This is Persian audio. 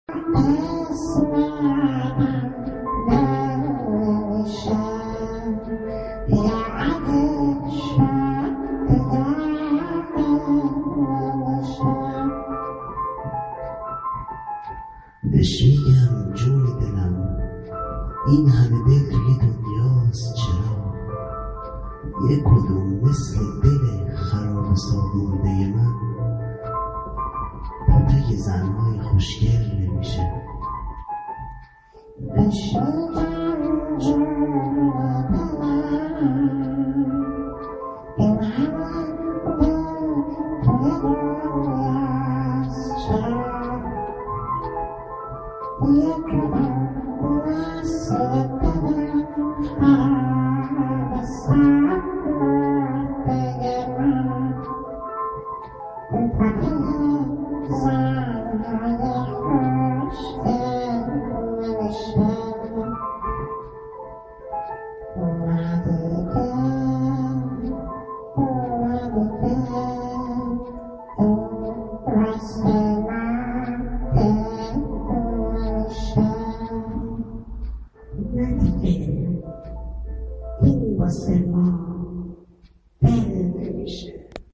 بهش میگم جون دلم این همه دل توی دنیاست چرا؟ یک کدوم مثل دل خراب سالمرده من با پی زنهای خوشگل نمیشه. بهش میگم جون دلم این همه دل توی دنیاست چرا؟ این واسه ما بل نمیشه.